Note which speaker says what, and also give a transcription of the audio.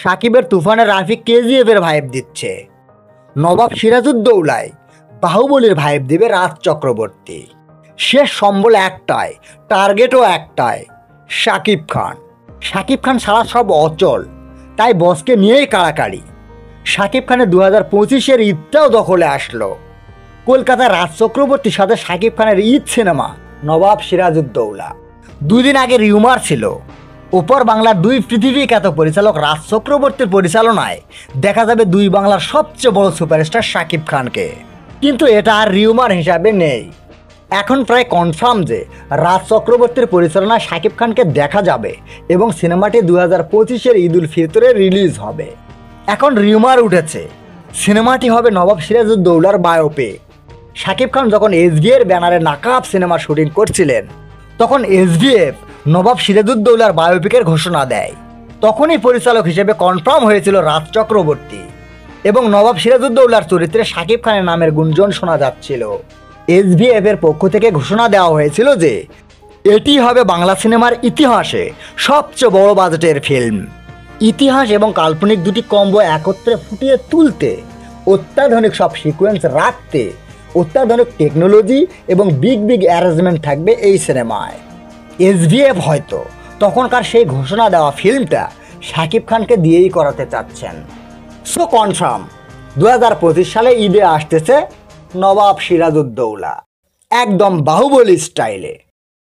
Speaker 1: সাকিবের তুফানের রাফি কেজিএফের ভাইব দিচ্ছে, নবাব সিরাজউদ্দৌলায় বাহুবলীর ভাইব দিবে রাজ চক্রবর্তী। শেষ সম্বল একটাই, টার্গেটও একটাই, শাকিব খান। শাকিব খান ছাড়া সব অচল, তাই বসকে নিয়েই কাড়াকাড়ি। শাকিব খানের 2025-এর ঈদটাও দখলে আসলো। কলকাতায় রাজ চক্রবর্তীর সাথে শাকিব খানের ঈদ সিনেমা নবাব সিরাজউদ্দৌলা। দুদিন আগে রিউমার ছিল ওপর বাংলার দুই পৃথিবী খ্যাত পরিচালক রাজ চক্রবর্তীর পরিচালনায় দেখা যাবে দুই বাংলার সবচেয়ে বড় সুপারস্টার শাকিব খানকে, কিন্তু এটা আর রিউমার হিসাবে নেই। এখন প্রায় কনফার্ম যে রাজ চক্রবর্তীর পরিচালনায় শাকিব খানকে দেখা যাবে এবং সিনেমাটি 2025-এর ঈদ উল ফিতরে রিলিজ হবে। এখন রিউমার উঠেছে সিনেমাটি হবে নবাব সিরাজউদ্দৌলার বায়োপিক। শাকিব খান যখন এসভিএফ ব্যানারে নাকাব সিনেমা শুটিং করছিলেন তখন এসভিএফ নবাব সিরাজউদ্দৌলার বায়োপিকের ঘোষণা দেয়। তখনই পরিচালক হিসেবে কনফার্ম হয়েছিল রাজ চক্রবর্তী এবং নবাব সিরাজউদ্দৌলার চরিত্রে শাকিব খানের নামের গুঞ্জন শোনা যাচ্ছিল। এসভিএফ এর পক্ষ থেকে ঘোষণা দেওয়া হয়েছিল যে এটি হবে বাংলা সিনেমার ইতিহাসে সবচেয়ে বড় বাজেটের ফিল্ম। ইতিহাস এবং কাল্পনিক দুটি কম্বো একত্রে ফুটিয়ে তুলতে, অত্যাধুনিক সব সিকোয়েন্স রাখতে অত্যাধুনিক টেকনোলজি এবং বিগ অ্যারেঞ্জমেন্ট থাকবে এই সিনেমায়। এসভিএফ হয়তো তখনকার সেই ঘোষণা দেওয়া ফিল্মটা শাকিব খানকে দিয়েই করাতে চাচ্ছেন। সো কনফার্ম 2025 সালে ঈদে আসতেছে নবাব সিরাজউদ্দৌলা, একদম বাহুবলী স্টাইলে।